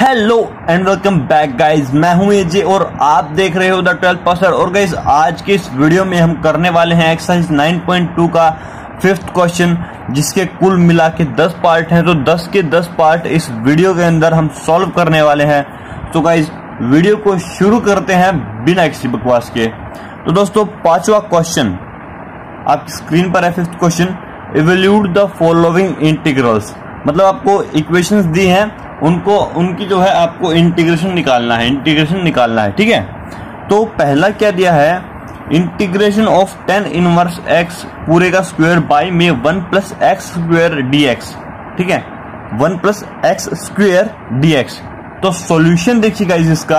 Hello and welcome back guys, मैं हूं एजे और आप देख रहे हो द 12th पासर। और गाइज आज के इस वीडियो में हम करने वाले हैं एक्सरसाइज 9.2 का 5th क्वेश्चन, जिसके कुल मिला के 10 पार्ट हैं। तो 10 के 10 पार्ट इस वीडियो के अंदर हम सॉल्व करने वाले हैं। तो गाइज वीडियो को शुरू करते हैं बिना किसी बकवास के। तो दोस्तों 5वां क्वेश्चन आपकी स्क्रीन पर है। 5th question, evaluate the following integrals. मतलब आपको इक्वेशंस दी हैं, उनकी जो है आपको इंटीग्रेशन निकालना है, ठीक है। तो पहला क्या दिया है, integration of tan inverse x पूरे का स्क्वायर बाय में 1 प्लस एक्स स्क्वायर dx, ठीक है, 1 प्लस एक्स स्क्वायर dx। तो सॉल्यूशन देखिए गाइज इसका।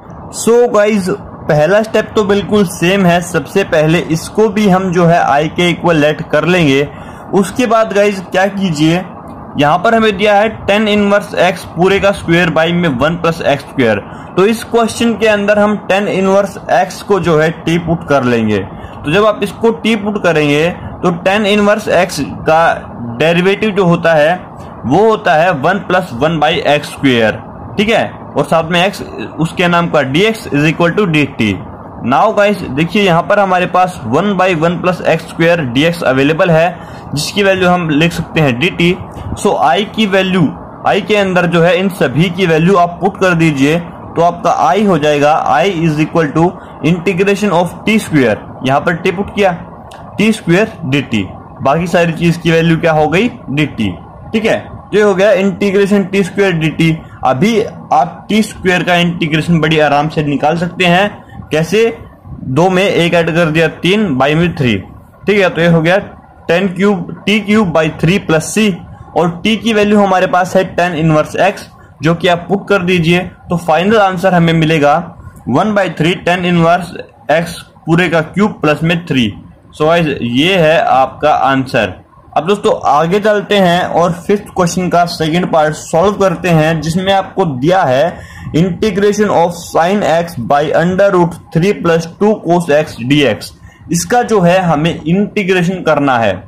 सो गाइज पहला स्टेप तो बिल्कुल सेम है। सबसे पहले इसको भी हम जो है i के इक्वल लेट कर लेंगे। उसके बाद गाइज क्या कीजिए, यहां पर हमें दिया है tan इनवर्स x पूरे का स्क्वायर बाय में 1 प्लस एक्स स्क्वायर। तो इस क्वेश्चन के अंदर हम tan इनवर्स x को जो है टी पुट कर लेंगे। तो जब आप इसको टी पुट करेंगे तो tan इनवर्स x का डेरिवेटिव जो होता है वो होता है 1 प्लस 1 बाई एक्स स्क्वायर, ठीक है, और साथ में x उसके नाम का dx is equal to dt। Now guys देखिए यहाँ पर हमारे पास 1 by 1 plus x square dx available है, जिसकी वैल्यू हम लिख सकते हैं dt। सो i की वैल्यू, i के अंदर जो है इन सभी की वैल्यू आप पुट कर दीजिए तो आपका i हो जाएगा i is equal to integration of t square, यहाँ पर टी पुट किया, टी स्क्वायर dt। बाकी सारी चीज की वैल्यू क्या हो गई, dt, ठीक है। ये हो गया इंटीग्रेशन टी स्क्वायर dt। अभी आप टी स्क्वायर का इंटीग्रेशन बड़ी आराम से निकाल सकते हैं। कैसे, 2 में 1 ऐड कर दिया 3 बाई में 3, ठीक है। तो ये हो गया tan cube t cube by 3 plus c, और t की वैल्यू हमारे पास है tan इनवर्स x, जो कि आप पुट कर दीजिए तो फाइनल आंसर हमें मिलेगा 1/3 tan इनवर्स x पूरे का क्यूब प्लस में 3। सो गाइस ये है आपका आंसर। अब दोस्तों आगे चलते हैं और 5th क्वेश्चन का सेकंड पार्ट सॉल्व करते हैं, जिसमें आपको दिया है integration of sin x by √3 plus 2 cos x dx। इसका जो है हमें इंटीग्रेशन करना है।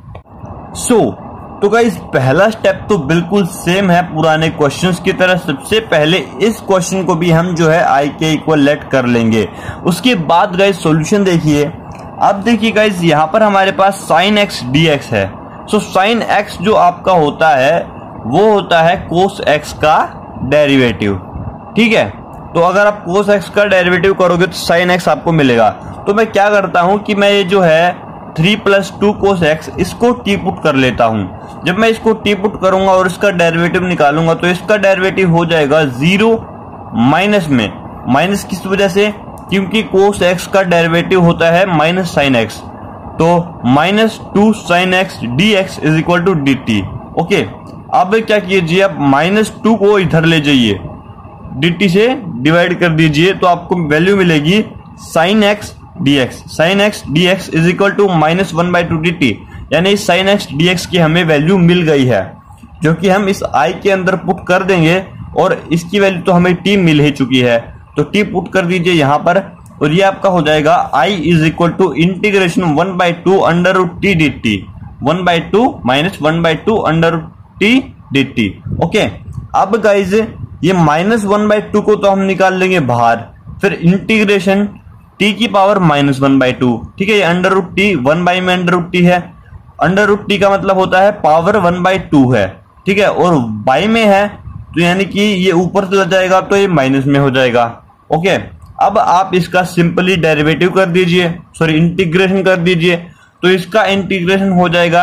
तो गाइस पहला स्टेप तो बिल्कुल सेम है पुराने क्वेश्चंस की तरह। सबसे पहले इस क्वेश्चन को भी हम जो है i के इक्वल लेट कर लेंगे। उसके बाद गाइस सॉल्यूशन देखिए। अब देखिए गाइस यहाँ पर हमारे पास sin x dx है। सो sin x जो आपका होता है वो होता है cos x का डेरिवेटिव, ठीक है। तो अगर आप cos x का डेरिवेटिव करोगे तो sin x आपको मिलेगा। तो मैं क्या करता हूं कि मैं ये जो है 3 प्लस 2 cos x इसको टी पुट कर लेता हूं। जब मैं इसको टी पुट करूंगा और इसका डेरिवेटिव निकालूंगा तो इसका डेरिवेटिव हो जाएगा 0 माइनस में। माइनस किस वजह से, क्योंकि cos x का डेरिवेटिव होता है माइनस sin x। तो -2 sin x dx is equal to dt। Okay, अब क्या कीजिए, आप -2 को इधर ले जाइए, dt से डिवाइड कर दीजिए तो आपको वैल्यू मिलेगी sin x dx। sin x dx is equal to -1/2 dt, यानी sin x dx की हमें वैल्यू मिल गई है, जो कि हम इस i के अंदर पुट कर देंगे। और इसकी वैल्यू तो हमें t मिल ही चुकी है, तो t पुट कर दीजिए यहाँ पर, और ये आपका हो जाएगा i is equal to integration 1/2 √t dt, 1/2 minus 1/2 √t dt। Okay, अब गाइज ये -1/2 को तो हम निकाल लेंगे बाहर, फिर इंटीग्रेशन t की पावर -1/2, ठीक है। ये √t 1 बाई में √t है, √t का मतलब होता है पावर 1/2 है, ठीक है, और बाई में है तो यानी कि ये ऊपर चला जाएगा तो ये माइनस में हो जाएगा। ओके, अब आप इसका सिंपली डेरिवेटिव कर दीजिए, सॉरी इंटीग्रेशन कर दीजिए। तो इसका इंटीग्रेशन हो जाएगा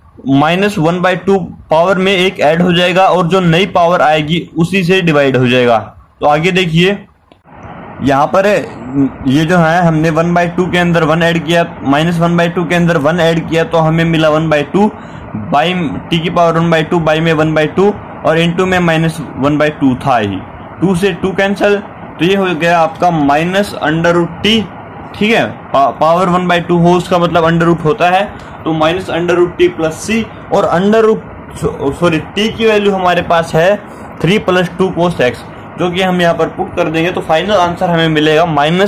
-1/2, पावर में एक ऐड हो जाएगा और जो नई पावर आएगी उसी से डिवाइड हो जाएगा। तो आगे देखिए, यहाँ पर ये जो है हमने 1/2 के अंदर 1 ऐड किया, -1/2 के अंदर 1 ऐड किया तो हमें मिला 1/2 बाई t की पावर 1/2 बाई में 1/2 और इनटू में -1/2 था ही, 2 से 2 कैंसिल, तो ये हो गया आपका -√t, ठीक है। पावर 1/2 हो उसका मतलब √ होता है, तो -√t प्लस c, और t की वैल्यू हमारे पास है 3 प्लस 2 cos x, जो कि हम यहाँ पर पुट कर देंगे तो फाइनल आंसर हमें मिलेगा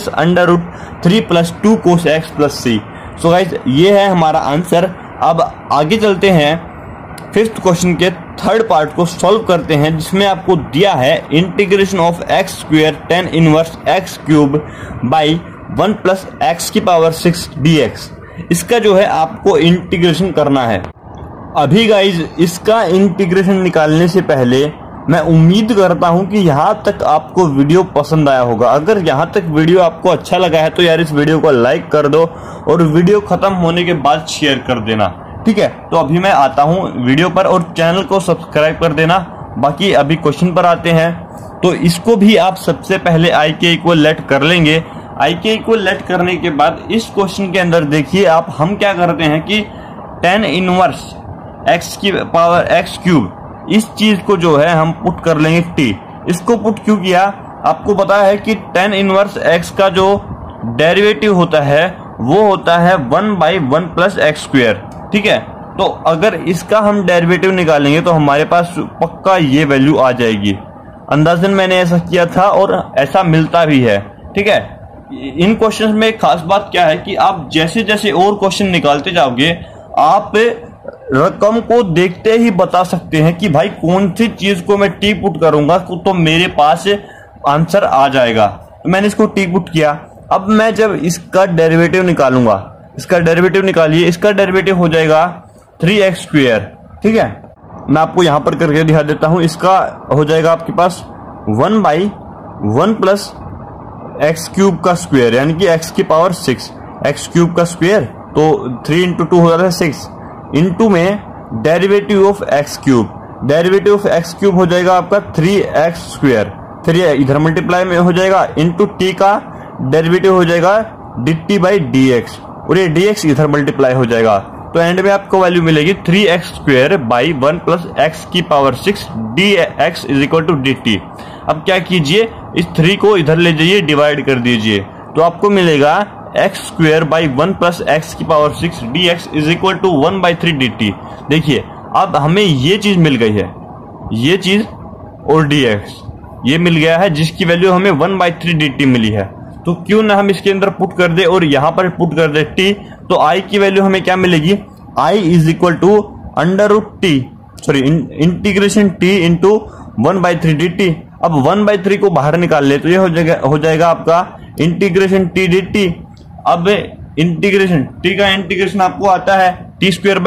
-√3 plus 2 cos x plus c। So guys ये है हमारा आंसर। अब आगे चलते हैं फिफ्थ क्वेश्चन के थर्ड पार्ट को सॉल्व करते हैं, जिसमें आपको दिया है integration of x square tan inverse x cube by 1 plus x की पावर 6 dx। इसका जो है आपको इंटीग्रेशन करना है। अभी गाइज इसका इंटीग्रेशन निकालने से पहले मैं उम्मीद करता हूं कि यहां तक आपको वीडियो पसंद आया होगा। अगर यहां तक वीडियो आपको अच्छा लगा है तो यार इस वीडियो को लाइक कर दो और वीडियो खत्म होने के बाद शेयर कर देना, ठीक है। तो अभी मैं आता हूं वीडियो पर और चैनल को सब्सक्राइब कर देना। बाकी अभी क्वेश्चन पर आते हैं, तो इसको भी आप सबसे पहले आई के इक्वल लेट कर लेंगे। आई के इक्वल लेट करने के बाद इस क्वेश्चन के अंदर देखिए आप, हम क्या करते हैं कि tan इनवर्स एक्स की पावर एक्स क्यूब, इस चीज को जो है हम पुट कर लेंगे t। इसको पुट क्यों किया, आपको पता है कि tan इनवर्स x का जो डेरिवेटिव होता है वो होता है 1/1 प्लस एक्स स्क्वायर, ठीक है। तो अगर इसका हम डेरिवेटिव निकालेंगे तो हमारे पास पक्का ये वैल्यू आ जाएगी। अंदाजन मैंने ऐसा किया था और ऐसा मिलता भी है, ठीक है। इन क्वेश्चंस में एक खास बात क्या है कि आप जैसे जैसे और क्वेश्चन निकालते जाओगे आप रकम को देखते ही बता सकते हैं कि भाई कौन सी चीज को मैं टी पुट करूंगा तो मेरे पास आंसर आ जाएगा। तो मैंने इसको टी पुट किया। अब मैं जब इसका डेरिवेटिव निकालूंगा, इसका डेरिवेटिव निकालिए, इसका डेरिवेटिव हो जाएगा 3x स्क्वायर, ठीक है। मैं आपको यहां पर करके दिखा देता हूं। इसका हो जाएगा आपके पास 1/1 प्लस एक्स क्यूब का स्क्वायर, यानी कि x की पावर 6, एक्स क्यूब का स्क्वायर तो 3 इंटू 2 हो जाता है 6, इंटू में derivative of x cube, derivative of x cube हो जाएगा आपका 3x स्क्वायर, 3 इधर मल्टीप्लाई में हो जाएगा, इंटू t का डेरिवेटिव हो जाएगा dt बाई dx, और ये dx इधर मल्टीप्लाई हो जाएगा। तो एंड में आपको वैल्यू मिलेगी 3x square by 1 plus x की power 6 dx is equal to dt। अब क्या कीजिए, इस 3 को इधर ले जाइए, डिवाइड कर दीजिए, तो आपको मिलेगा x square by 1 plus x की power 6 dx is equal to 1/3 dt। देखिए अब हमें ये चीज मिल गई है, ये चीज और dx ये मिल गया है, जिसकी वैल्यू हमें 1/3 dt मिली है। तो क्यों ना हम इसके अंदर पुट कर दे और यहाँ पर पुट कर दे t, तो i की वैल्यू हमें क्या मिलेगी, i is equal to under root t, sorry integration t into 1/3 dt। अब 1/3 को बाहर निकाल ले तो ये हो जाएगा आपका इंटीग्रेशन t dt। अब इंटीग्रेशन t का इंटीग्रेशन आपको आता है t स्क्वायर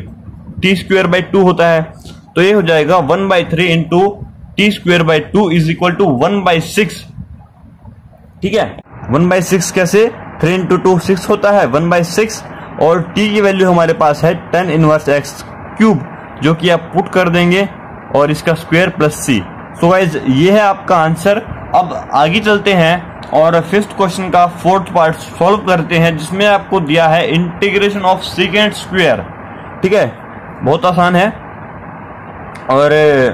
बाई 2 होता है, तो ये हो जाएगा 1/3 into t square by 2 is equal to 1/6, ठीक है। 1/6 कैसे, 3 इंटू 2 6 होता है, 1/6, और t की वैल्यू हमारे पास है tan इनवर्स एक्स क्यूब, जो कि आप पुट कर देंगे और इसका square plus c। So guys ये है आपका आंसर। अब आगे चलते हैं और फिफ्थ क्वेश्चन का फोर्थ पार्ट सॉल्व करते हैं, जिसमें आपको दिया है इंटीग्रेशन ऑफ सेकेंड स्क्वायर, ठीक है। बहुत आसान है। और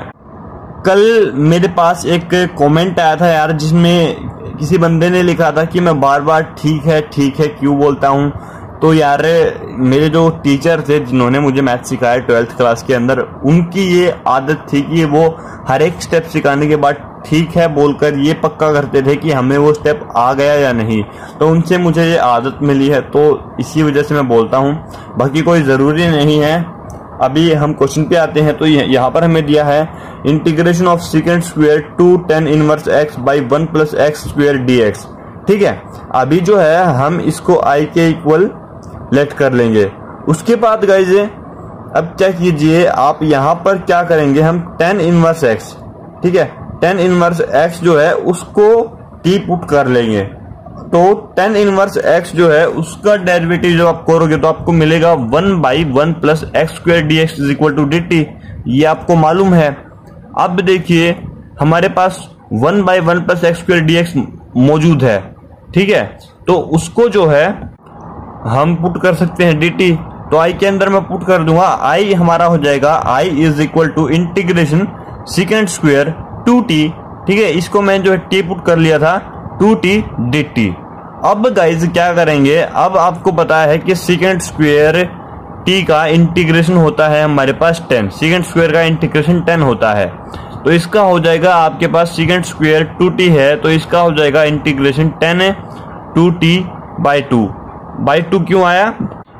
कल मेरे पास एक कमेंट आया था यार, जिसमें किसी बंदे ने लिखा था कि मैं बार बार ठीक है क्यों बोलता हूँ। तो यार मेरे जो टीचर थे जिन्होंने मुझे मैथ सिखाया 12th क्लास के अंदर, उनकी ये आदत थी कि वो हर एक स्टेप सिखाने के बाद ठीक है बोलकर ये पक्का करते थे कि हमें वो स्टेप आ गया या नहीं। तो उनसे मुझे ये आदत मिली है, तो इसी वजह से मैं बोलता हूँ, बाकी कोई ज़रूरी नहीं है। अभी हम क्वेश्चन पे आते हैं। तो यहाँ पर हमें दिया है integration of second square two tan inverse x by 1 plus x square dx, ठीक है। अभी जो है हम इसको i के इक्वल लेट कर लेंगे। उसके बाद गाइज अब क्या कीजिए, आप यहाँ पर क्या करेंगे, हम tan इनवर्स x, ठीक है, tan इनवर्स x जो है उसको t पुट कर लेंगे। तो tan इनवर्स x जो है उसका डेरिवेटिव जब आप करोगे तो आपको मिलेगा 1/1 plus x square dx is equal to dt। ये आपको मालूम है। अब देखिए हमारे पास 1/1 प्लस एक्स स्क्वायर dx मौजूद है, ठीक है। तो उसको जो है हम पुट कर सकते हैं dt। तो i के अंदर मैं पुट कर दूंगा, i हमारा हो जाएगा i is equal to integration second square 2t, ठीक है। इसको मैं जो है t पुट कर लिया था 2t dt। अब गाइज क्या करेंगे, अब आपको पता है कि सेकेंड स्क्वायर t का इंटीग्रेशन होता है हमारे पास 10, सेकेंड स्क्वायर का इंटीग्रेशन 10 होता है। तो इसका हो जाएगा आपके पास सेकेंड स्क्वायर 2t है, तो इसका हो जाएगा इंटीग्रेशन 10 2t बाई 2 क्यों आया,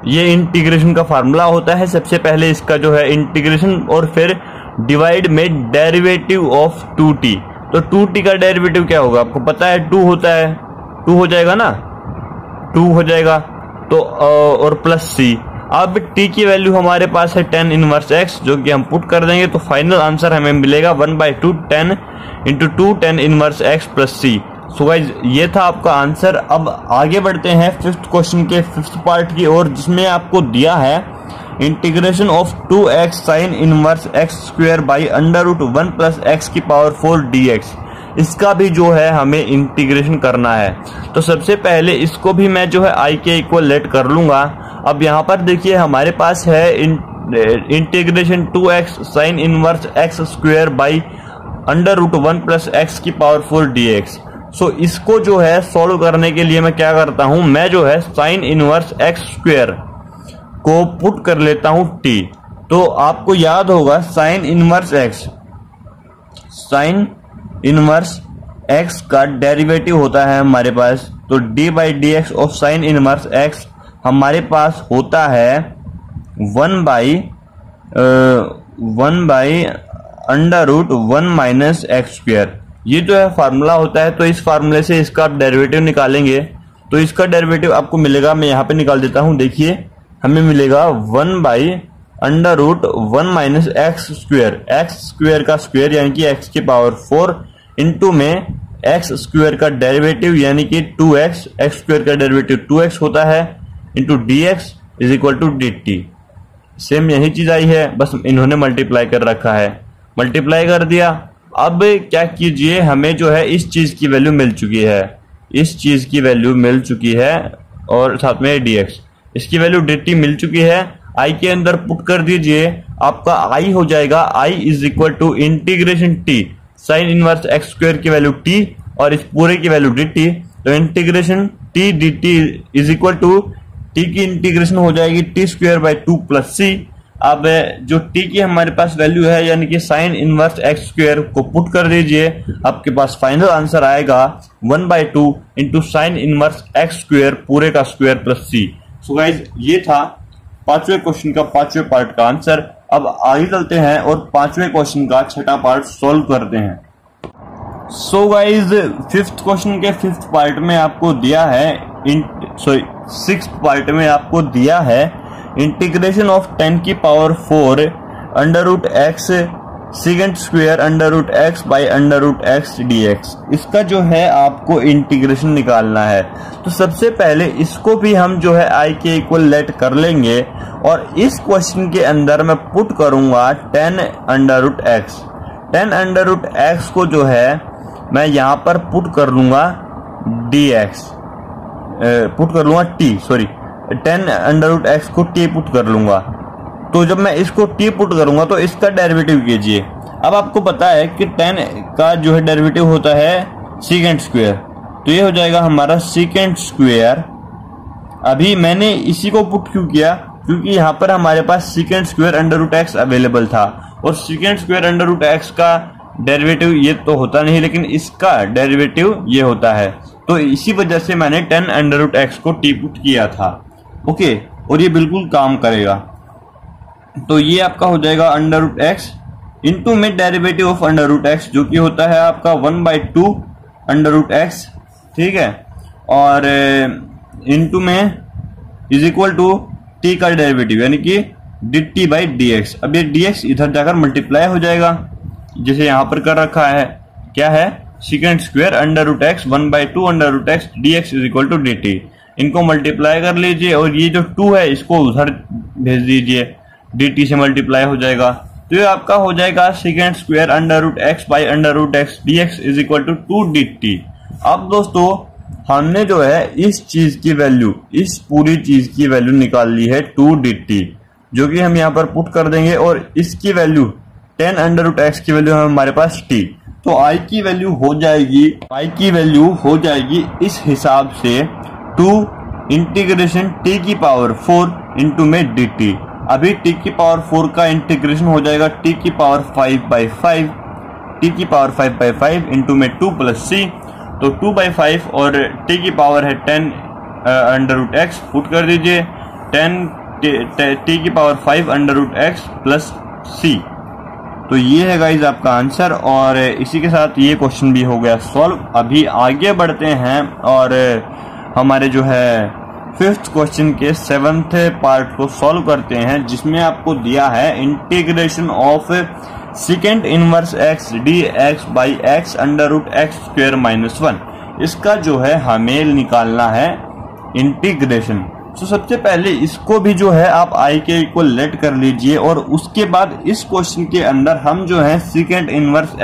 ये इंटीग्रेशन का फार्मूला होता है। सबसे पहले इसका जो है इंटीग्रेशन और फिर डिवाइड में डेरिवेटिव ऑफ 2t। तो 2t का डेरिवेटिव क्या होगा आपको पता है, 2 होता है, 2 हो जाएगा ना, 2 हो जाएगा। तो और प्लस c। अब t की वैल्यू हमारे पास है tan इनवर्स x, जो कि हम पुट कर देंगे तो फाइनल आंसर हमें मिलेगा 1/2 tan into 2 tan inverse x plus c। So guys ये था आपका आंसर। अब आगे बढ़ते हैं फिफ्थ क्वेश्चन के फिफ्थ पार्ट की ओर, जिसमें आपको दिया है integration of 2x sine inverse x square by √1 plus x की पावर 4 dx। इसका भी जो है हमें इंटीग्रेशन करना है। तो सबसे पहले इसको भी मैं जो है i के इक्वल लेट कर लूंगा। अब यहाँ पर देखिए हमारे पास है integration 2x sine inverse x square by √1 plus x की पावर 4 dx। सो इसको जो है सॉल्व करने के लिए मैं क्या करता हूं, मैं जो है साइन इनवर्स x स्क्वायर को पुट कर लेता हूं t। तो आपको याद होगा साइन इनवर्स x का डेरिवेटिव होता है हमारे पास, तो d by d x of sine inverse x हमारे पास होता है 1/1 माइनस एक्स स्क्वायर। ये जो है फार्मूला होता है। तो इस फार्मूले से इसका आप डेरिवेटिव निकालेंगे तो इसका डेरिवेटिव आपको मिलेगा, मैं यहाँ पे निकाल देता हूँ। देखिए हमें मिलेगा 1/√1 माइनस एक्स स्क्वायर का स्क्वायर यानी कि x की पावर 4 इंटू में एक्स स्क्वायर का डेरिवेटिव यानी कि 2x, एक्स स्क्वायर का डेरिवेटिव 2x होता है into dx is equal to dt। Same यही चीज आई है, बस इन्होंने मल्टीप्लाई कर रखा है, मल्टीप्लाई कर दिया। अब क्या कीजिए, हमें जो है इस चीज की वैल्यू मिल चुकी है, इस चीज की वैल्यू मिल चुकी है और साथ में dx, इसकी वैल्यू dt मिल चुकी है। i के अंदर पुट कर दीजिए, आपका i हो जाएगा i is equal to integration t sine inverse x square की वैल्यू t और इस पूरे की वैल्यू dt। तो integration t dt is equal to t की इंटीग्रेशन हो जाएगी t square by 2 plus c। अब जो t की हमारे पास वैल्यू है यानी कि साइन इनवर्स x स्क्वायर को पुट कर दीजिए, आपके पास फाइनल आंसर आएगा 1/2 into sine inverse x square पूरे का square plus c। So guys ये था पांचवें क्वेश्चन का पांचवें पार्ट का आंसर। अब आगे चलते हैं और पांचवें क्वेश्चन का छठा पार्ट सॉल्व करते हैं। सो गाइज फिफ्थ क्वेश्चन के फिफ्थ पार्ट में आपको दिया है सिक्स्थ पार्ट में आपको दिया है इंटीग्रेशन ऑफ 10 की power 4 √x second square √x by √x dx। इसका जो है आपको इंटीग्रेशन निकालना है। तो सबसे पहले इसको भी हम जो है i के इक्वल लेट कर लेंगे और इस क्वेश्चन के अंदर मैं पुट करूंगा 10 √x। 10 √x को जो है मैं यहाँ पर पुट कर लूंगा dx, पुट कर लूंगा t, सॉरी 10 √x को t पुट कर लूंगा। तो जब मैं इसको t पुट करूंगा तो इसका डेरिवेटिव कीजिए। अब आपको पता है कि 10 का जो है डेरिवेटिव होता है सेकंड स्क्वायर, तो ये हो जाएगा हमारा सेकंड स्क्वायर। अभी मैंने इसी को पुट क्यों किया, क्योंकि यहाँ पर हमारे पास सेकंड स्क्वायर √x अवेलेबल था और सेकंड स्क्वायर √x का डेरिवेटिव ये तो होता नहीं, लेकिन इसका डेरिवेटिव ये होता है। तो इसी वजह से मैंने 10 √x को t पुट किया था। ओके, और ये बिल्कुल काम करेगा। तो ये आपका हो जाएगा √x इंटू में डेरिवेटिव ऑफ √x जो कि होता है आपका 1/2 √x, ठीक है, और इंटू में इज इक्वल टू t का डेरिवेटिव यानी कि dt बाई dx। अब ये dx इधर जाकर मल्टीप्लाई हो जाएगा जैसे यहाँ पर कर रखा है, क्या है second square √x 1/2 √x dx is equal to dt। इनको मल्टीप्लाई कर लीजिए और ये जो 2 है इसको उधर भेज दीजिए, dt से मल्टीप्लाई हो जाएगा। तो ये आपका हो जाएगा second square √x by √x dx is equal to 2 dt। अब दोस्तों हमने जो है इस चीज की वैल्यू, इस पूरी चीज की वैल्यू निकाल ली है 2 dt, जो कि हम यहाँ पर पुट कर देंगे और इसकी वैल्यू 10 √x की वैल्यू है हमारे पास t। तो i की वैल्यू हो जाएगी इस हिसाब से 2 इंटीग्रेशन t की पावर 4 इंटू में dt। अभी t की पावर 4 का इंटीग्रेशन हो जाएगा t की पावर 5/5, t की पावर 5/5 इंटू में 2 प्लस c। तो 2/5 और t की पावर है 10 √x, पुट कर दीजिए टी की power 5 under root x plus c. तो ये है गाइज आपका आंसर, और इसी के साथ ये क्वेश्चन भी हो गया सॉल्व। अभी आगे बढ़ते हैं और हमारे जो है फिफ्थ क्वेश्चन के 7th पार्ट को सॉल्व करते हैं, जिसमें आपको दिया है integration of second inverse x d x by x under root x square minus 1। इसका जो है हमें निकालना है इंटीग्रेशन। तो सबसे पहले इसको भी जो है आप आई के इक्वल लेट कर लीजिए, और उसके बाद इस क्वेश्चन के अंदर हम जो है सेकेंड इनवर्स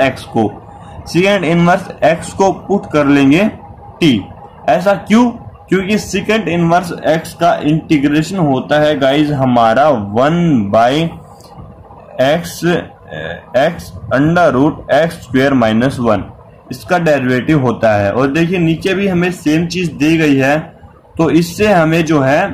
एक्स को पुट कर लेंगे टी। ऐसा क्यों? क्योंकि सेकेंड इनवर्स एक्स का इंटीग्रेशन होता है गाइज हमारा 1 by x under root x square minus 1, इसका डेरिवेटिव होता है। और देखिए नीचे भी हमें सेम चीज दी गई है, तो इससे हमें जो है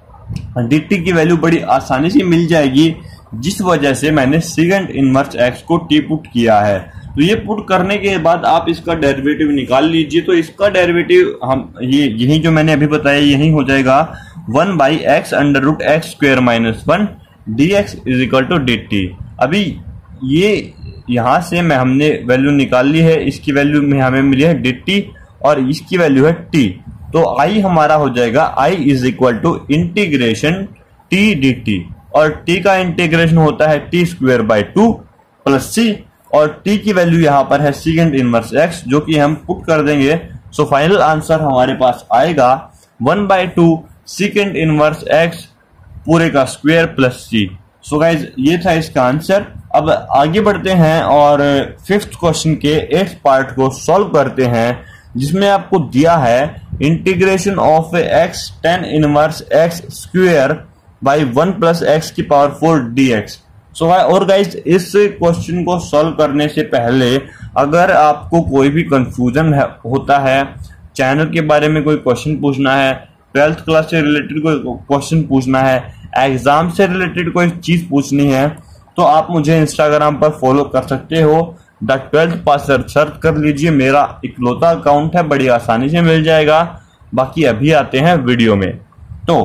dt की वैल्यू बड़ी आसानी से मिल जाएगी, जिस वजह से मैंने सेकेंड इनवर्स एक्स को टी पुट किया है। तो ये पुट करने के बाद आप इसका डेरिवेटिव निकाल लीजिए। तो इसका डेरिवेटिव हम यही जो मैंने अभी बताया यही हो जाएगा 1 by x under root x square minus 1 d x is equal to d t. अभी ये यहां से हमने वैल्यू निकाल ली है, इसकी वैल्यू में हमें मिली है डी टी और इसकी वैल्यू है टी। तो आई हमारा हो जाएगा i is equal to integration t d t, और टी का इंटीग्रेशन होता है t square by 2 plus c, और टी की वैल्यू यहाँ पर है सेकेंड इनवर्स एक्स, जो कि हम पुट कर देंगे। सो फाइनल आंसर हमारे पास आएगा 1/2 सेकेंड इनवर्स एक्स पूरे का square plus c. So guys ये था इसका आंसर। अब आगे बढ़ते हैं और फिफ्थ क्वेश्चन के 8th पार्ट को सॉल्व करते हैं, जिसमें आपको दिया है integration of x tan inverse x square by 1 plus x की पावर 4 dx। सो और गाइज इस क्वेश्चन को सॉल्व करने से पहले अगर आपको कोई भी कंफ्यूजन होता है, चैनल के बारे में कोई क्वेश्चन पूछना है, 12th क्लास से रिलेटेड कोई क्वेश्चन पूछना है, एग्जाम से रिलेटेड कोई चीज पूछनी है, तो आप मुझे इंस्टाग्राम पर फॉलो कर सकते हो। द 12th पासर सर्च कर लीजिए, मेरा इकलौता अकाउंट है, बड़ी आसानी से मिल जाएगा। बाकी अभी आते हैं वीडियो में। तो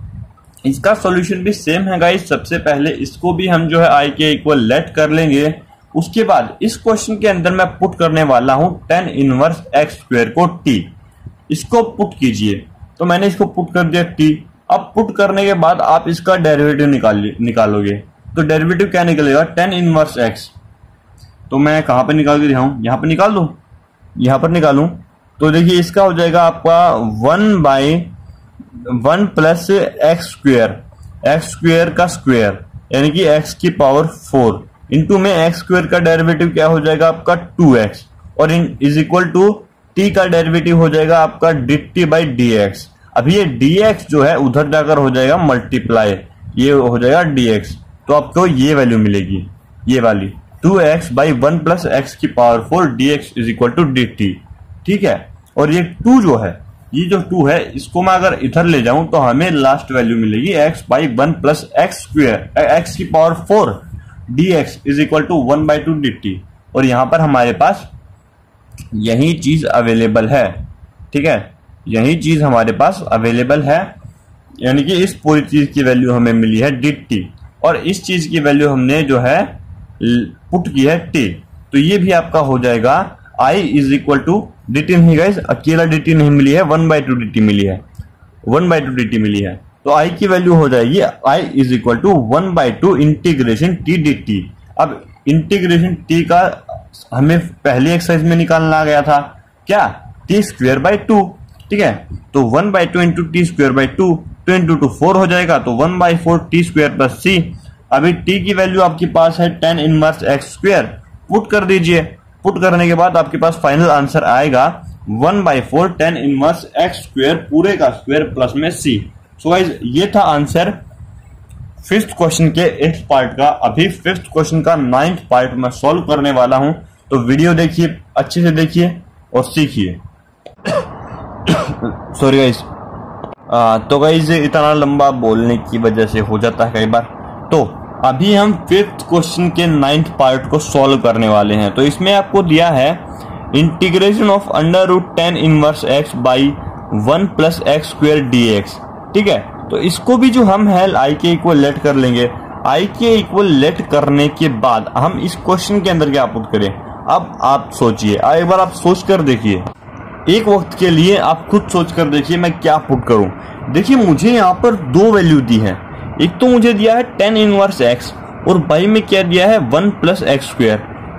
इसका सॉल्यूशन भी सेम है गाइस। सबसे पहले इसको भी हम जो है आई के इक्वल लेट कर लेंगे। उसके बाद इस क्वेश्चन के अंदर मैं पुट करने वाला हूं tan इनवर्स एक्स स्क्वायर को t। इसको पुट कीजिए, तो मैंने इसको पुट कर दिया t। अब पुट करने के बाद आप इसका डेरिवेटिव निकालोगे, तो डेरिवेटिव क्या निकलेगा tan इनवर्स एक्स। तो मैं कहां पर निकाल के दिखाऊं, यहां पर निकाल दो, यहां पर निकालूं तो देखिए इसका हो जाएगा आपका 1/1 प्लस एक्स स्क्वायर का स्क्वायर, यानी कि एक्स की पावर 4 इंटू में एक्स स्क्वायर का डेरिवेटिव क्या हो जाएगा आपका 2x, और इज इक्वल टू टी का डेरिवेटिव हो जाएगा आपका dt बाई dx। अभी ये dx जो है उधर जाकर हो जाएगा मल्टीप्लाई, ये हो जाएगा dx। तो आपको ये वैल्यू मिलेगी, ये वाली 2x बाई 1 प्लस एक्स की power 4 dx is equal to dt। ठीक है, और ये 2 जो है, ये जो 2 है, इसको मैं अगर इधर ले जाऊं तो हमें लास्ट वैल्यू मिलेगी x by 1 plus x square x की power 4 dx is equal to 1/2 dt। और यहां पर हमारे पास यही चीज अवेलेबल है। ठीक है, यही चीज हमारे पास अवेलेबल है, यानी कि इस पूरी चीज की वैल्यू हमें मिली है dt, और इस चीज की वैल्यू हमने जो है पुट की है t। तो ये भी आपका हो जाएगा i is equal to dt। नहीं गाइस, अकेला dt नहीं मिली है, 1/2 dt मिली है, 1/2 dt मिली है। तो i की वैल्यू हो जाएगी i is equal to 1/2 integration t dt। अब इंटीग्रेशन t का हमें पहली एक्सरसाइज में निकालना आ गया था, क्या, t स्क्वायर बाई 2। ठीक है, तो 1/2 into t square by 2, 2 into 2 4 हो जाएगा, तो 1/4 टी स्क्वायर प्लस सी। अभी t की वैल्यू आपके पास है tan inverse x square, put कर दीजिए। पुट करने के बाद आपके पास फाइनल आंसर आएगा 1/4 tan इनवर्स एक्स स्क्वायर पूरे का स्क्वायर प्लस में c। सो गाइस ये था आंसर फिफ्थ क्वेश्चन के 8th पार्ट का। अभी फिफ्थ क्वेश्चन का 9th पार्ट मैं सॉल्व करने वाला हूं, तो वीडियो देखिए, अच्छे से देखिए और सीखिए। सॉरी गाइस, तो गाइस इतना लंबा बोलने की वजह से हो जाता है कई बार। तो अभी हम फिफ्थ क्वेश्चन के 9th पार्ट को सॉल्व करने वाले हैं। तो इसमें आपको दिया है integration of under root tan inverse x by 1 plus x square dx। ठीक है, तो इसको भी जो हम है आई के इक्वल लेट कर लेंगे। आई के इक्वल लेट करने के बाद हम इस क्वेश्चन के अंदर क्या पुट करें। अब आप सोचिए, एक बार आप सोच कर देखिए, एक वक्त के लिए आप खुद सोच कर देखिए मैं क्या पुट करूं। देखिए मुझे यहाँ पर दो वैल्यू दी है, एक तो मुझे दिया है tan इनवर्स x और बाई में क्या दिया है 1 प्लस एक्स स्क्वायर।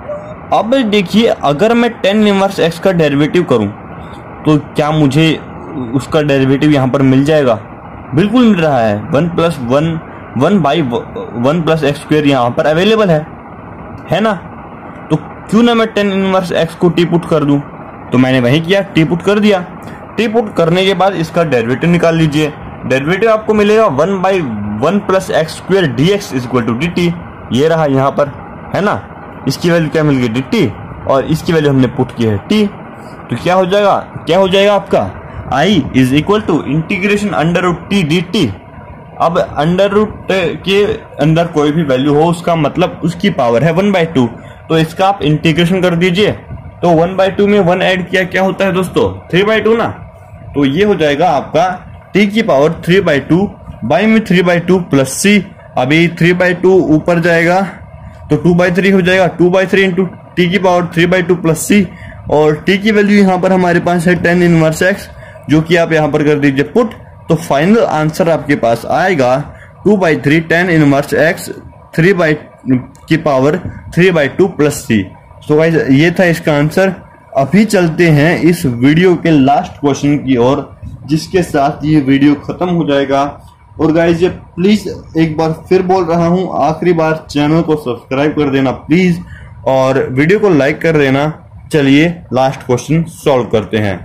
अब देखिए अगर मैं tan इनवर्स x का डेरिवेटिव करूं तो क्या मुझे उसका डेरिवेटिव यहाँ पर मिल जाएगा? बिल्कुल मिल रहा है। 1 plus 1 by 1 plus x square यहाँ पर अवेलेबल है ना। तो क्यों ना मैं tan इनवर्स x को टी पुट कर दूं। तो मैंने वही किया, टी पुट कर दिया। टी पुट करने के बाद इसका डेरिवेटिव निकाल लीजिए। डेरिवेटिव आपको मिलेगा 1 by 1 plus x square d x is equal to d t. ये रहा यहाँ पर, है ना। इसकी वैल्यू क्या मिल गई डी टी और इसकी वैल्यू हमने पुट की है टी। तो क्या हो जाएगा आपका i is equal to integration under root t d t. अब अंडर रूट के अंदर कोई भी वैल्यू हो उसका मतलब उसकी पावर है 1/2। तो इसका आप इंटीग्रेशन कर दीजिए। तो 1/2 में 1 ऐड किया क्या होता है दोस्तों 3/2 ना। तो ये हो जाएगा आपका t की पावर 3/2 बाई में 3/2 प्लस c। अभी 3/2 ऊपर जाएगा तो 2/3 हो जाएगा। 2/3 इंटू टी की पावर 3/2 प्लस c और t की वैल्यू यहाँ पर हमारे पास है tan इनवर्स x, जो कि आप यहाँ पर कर दीजिए पुट। तो फाइनल आंसर आपके पास आएगा 2/3 tan इनवर्स x 3 की पावर 3/2 प्लस c। तो गाइस ये था इसका आंसर। अभी चलते हैं इस वीडियो के लास्ट क्वेश्चन की ओर, जिसके साथ ये वीडियो खत्म हो जाएगा। और गाइस ये प्लीज एक बार फिर बोल रहा हूँ, आखिरी बार चैनल को सब्सक्राइब कर देना प्लीज और वीडियो को लाइक कर देना। चलिए लास्ट क्वेश्चन सॉल्व करते हैं।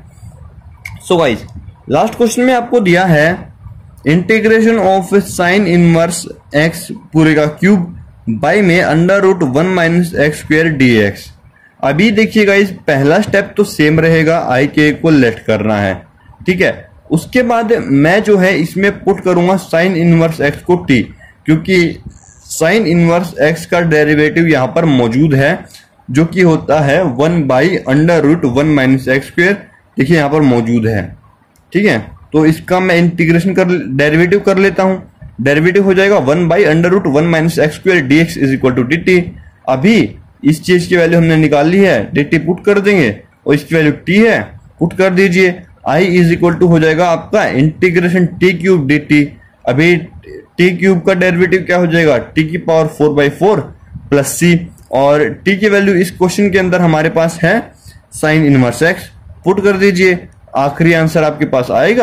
सो गाइस लास्ट क्वेश्चन में आपको दिया है integration of sine inverse x पूरे का क्यूब बाई में under root 1 minus x square d x. अभी देखिए गाइस पहला स्टेप तो सेम रहेगा, आई के को लेट करना है, ठीक है। उसके बाद मैं जो है इसमें पुट करूंगा साइन इनवर्स एक्स को टी, क्योंकि साइन इनवर्स एक्स का डेरिवेटिव यहाँ पर मौजूद है जो कि होता है 1 by under root 1 minus x square. देखिए यहाँ पर मौजूद है, ठीक है। तो इसका मैं इंटीग्रेशन कर डेरिवेटिव कर लेता हूँ। डेरिवेटिव हो जाएगा 1 by under root 1 minus x square d x is equal to d t. अभी इस चीज की वैल्यू हमने निकाल ली है, डी टी पुट कर देंगे और इसकी वैल्यू टी है, पुट कर दीजिए। आई इज इक्वल टू हो जाएगा आपका integration t cube d t. अभी टी क्यूब का डेरिवेटिव क्या हो जाएगा टी की पावर 4/4 प्लस सी और टी की वैल्यू इस क्वेश्चन के अंदर हमारे पास है साइन इनवर्स एक्स, पुट कर दीजिए। आखिरी आंसर आपके पास आएगा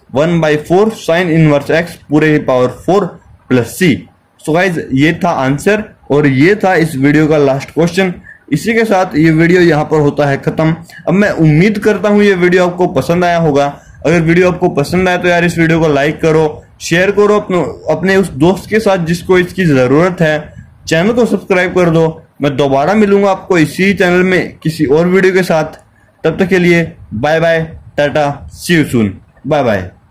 1/4 साइन इनवर्स एक्स पूरे power 4 plus c. So guys ये था आंसर और ये था इस वीडियो का लास्ट क्वेश्चन। इसी के साथ ये वीडियो यहाँ पर होता है खत्म। अब मैं उम्मीद करता हूँ ये वीडियो आपको पसंद आया होगा। अगर वीडियो आपको पसंद आया तो यार इस वीडियो को लाइक करो, शेयर करो अपने उस दोस्त के साथ जिसको इसकी जरूरत है। चैनल को सब्सक्राइब कर दो। मैं दोबारा मिलूंगा आपको इसी चैनल में किसी और वीडियो के साथ। तब तक के लिए बाय बाय, टाटा, see you soon, bye bye.